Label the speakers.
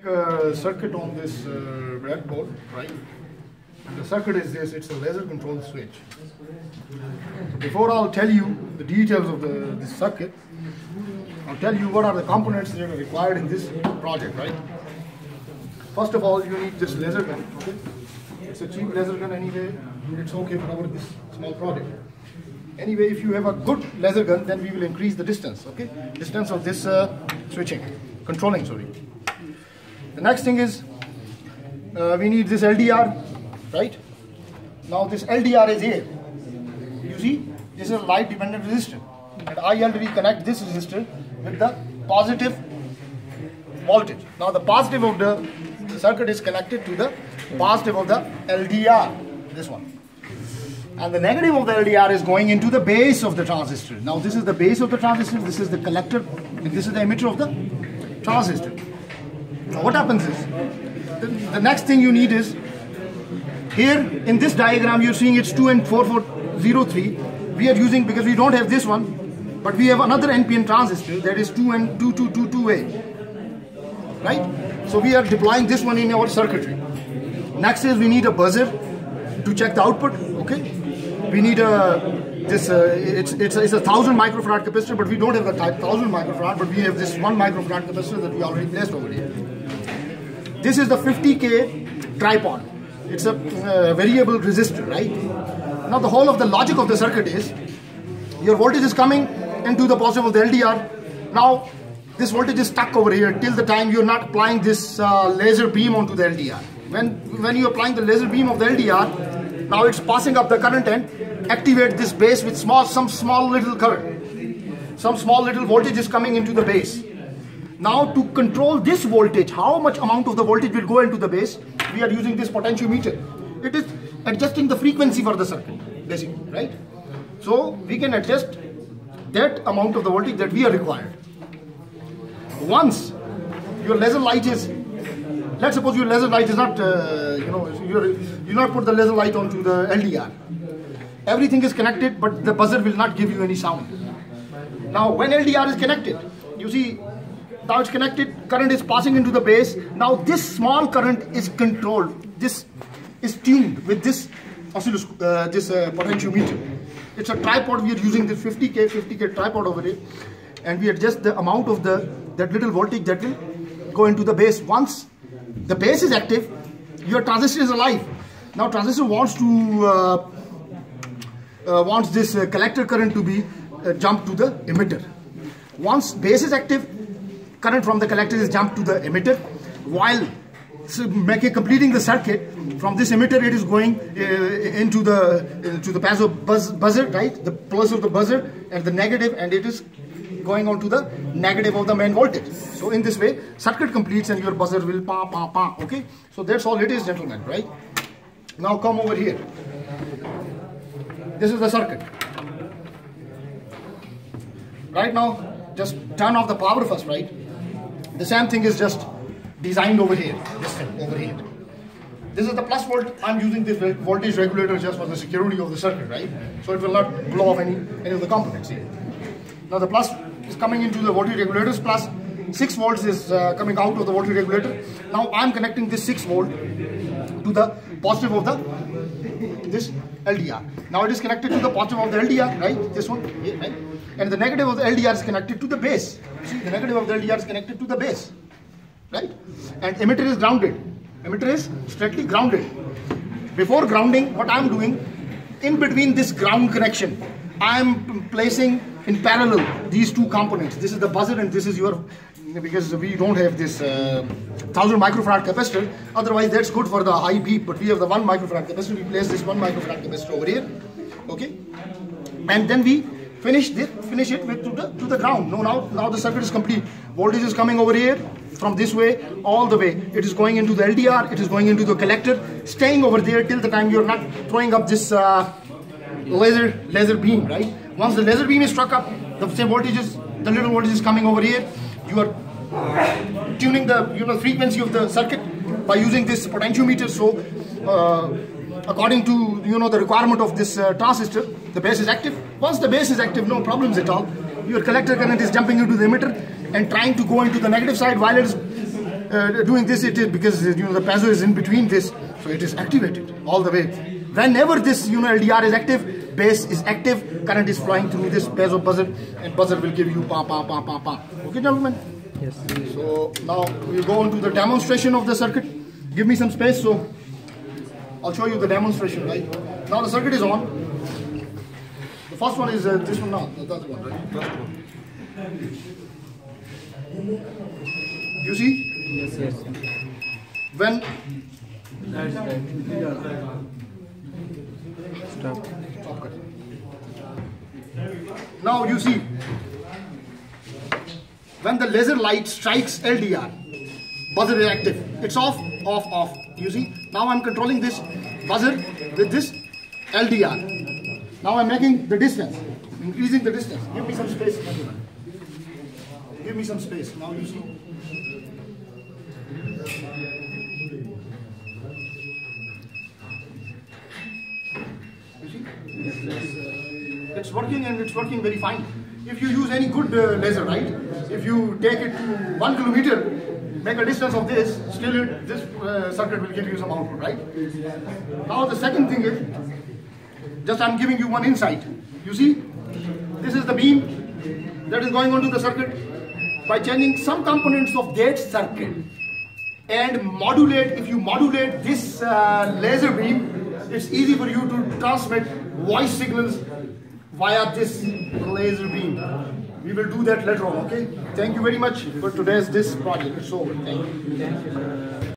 Speaker 1: circuit on this breadboard, right? And the circuit is this, it's a laser control switch. Before I'll tell you the details of this circuit, I'll tell you what are the components that are required in this project, right? First of all, you need this laser gun, okay? It's a cheap laser gun anyway, it's okay for this small project. Anyway, if you have a good laser gun, then we will increase the distance, okay? Distance of this controlling, sorry. The next thing is, we need this LDR, right? Now this LDR is here. You see, this is a light dependent resistor. And I already connect this resistor with the positive voltage. Now the positive of the circuit is connected to the positive of the LDR, this one. And the negative of the LDR is going into the base of the transistor. Now this is the base of the transistor, this is the collector, and this is the emitter of the transistor. Now what happens is, the next thing you need is, here in this diagram you're seeing it's 2N4403. We are using, because we don't have this one, but we have another NPN transistor that is 2N2222A. Right? So we are deploying this one in our circuitry. Next is we need a buzzer to check the output. Okay? We need it's a 1000 microfarad capacitor, but we don't have the type 1000 microfarad, but we have this 1 microfarad capacitor that we already placed over here. This is the 50K tripod. It's a variable resistor, right? Now the whole of the logic of the circuit is, your voltage is coming into the positive of the LDR. Now this voltage is stuck over here till the time you're not applying this laser beam onto the LDR. When you're applying the laser beam of the LDR, now it's passing up the current and activate this base with some small little current. Some small little voltage is coming into the base. Now to control this voltage, how much amount of the voltage will go into the base, we are using this potentiometer. It is adjusting the frequency for the circuit, basically, right? So we can adjust that amount of the voltage that we are required. Once your laser light is, let's suppose your laser light is not, you not put the laser light onto the LDR. Everything is connected, but the buzzer will not give you any sound. Now when LDR is connected, you see, now it's connected, current is passing into the base. Now this small current is controlled. This is tuned with this oscilloscope, potentiometer. It's a tripod. We are using this 50K tripod over here, and we adjust the amount of that little voltage that will go into the base. Once the base is active, your transistor is alive. Now transistor wants this collector current to be jumped to the emitter. Once base is active, current from the collector is jumped to the emitter. While completing the circuit, from this emitter it is going into the piezo buzzer, right? The plus of the buzzer and the negative, and it is going on to the negative of the main voltage. So in this way, circuit completes and your buzzer will pa pa pa. Okay, so that's all it is, gentlemen, right? Now come over here. This is the circuit. Right now, just turn off the power first, right? The same thing is just designed over here, this thing over here. This is the plus volt. I'm using this voltage regulator just for the security of the circuit, right? So it will not blow off any of the components here. Now the plus is coming into the voltage regulators, plus 6 volts is coming out of the voltage regulator. Now I'm connecting this 6 volt to the positive of this LDR. Now it is connected to the positive of the LDR, right? This one here, right? And the negative of the LDR is connected to the base. See, the negative of the LDR is connected to the base, right? And emitter is grounded. Emitter is strictly grounded. Before grounding, what I am doing, in between this ground connection, I am placing in parallel these two components. This is the buzzer and this is your, because we don't have this 1000 microfarad capacitor. Otherwise, that's good for the high beep. But we have the 1 microfarad capacitor. We place this 1 microfarad capacitor over here, okay? And then we finish it with to the ground. Now the circuit is complete. Voltage is coming over here from this way all the way. It is going into the LDR. It is going into the collector, staying over there till the time you're not throwing up this laser beam, right? Once the laser beam is struck up, the same voltages, the little voltage is coming over here. You are tuning the frequency of the circuit by using this potentiometer. So according to the requirement of this transistor, the base is active. Once the base is active, no problems at all. Your collector current is jumping into the emitter and trying to go into the negative side while it is doing this, it is because the piezo is in between this, so it is activated all the way. Whenever this LDR is active, base is active, current is flowing through this piezo buzzer, and buzzer will give you pa pa pa pa pa. Okay, gentlemen.
Speaker 2: Yes.
Speaker 1: So now we'll go on to the demonstration of the circuit. Give me some space, so I'll show you the demonstration. Right now the circuit is on. The first one is this one now. The other one, right? First one. You see?
Speaker 2: Yes, yes.
Speaker 1: When
Speaker 2: Stop.
Speaker 1: now you see, when the laser light strikes LDR, buzzer is active. It's off, off, off. You see? Now I'm controlling this buzzer with this LDR. Now I'm making the distance, increasing the distance. Give me some space. Give me some space. Now you see. You see? It's working, and it's working very fine. If you use any good laser, right? If you take it to 1 kilometer, make a distance of this, still this circuit will give you some output, right? Now the second thing is, just I'm giving you one insight. You see, this is the beam that is going onto the circuit. By changing some components of that circuit and modulate, if you modulate this laser beam, it's easy for you to transmit voice signals via this laser beam. We will do that later on, okay? Thank you very much for today's this project. It's over. Thank you.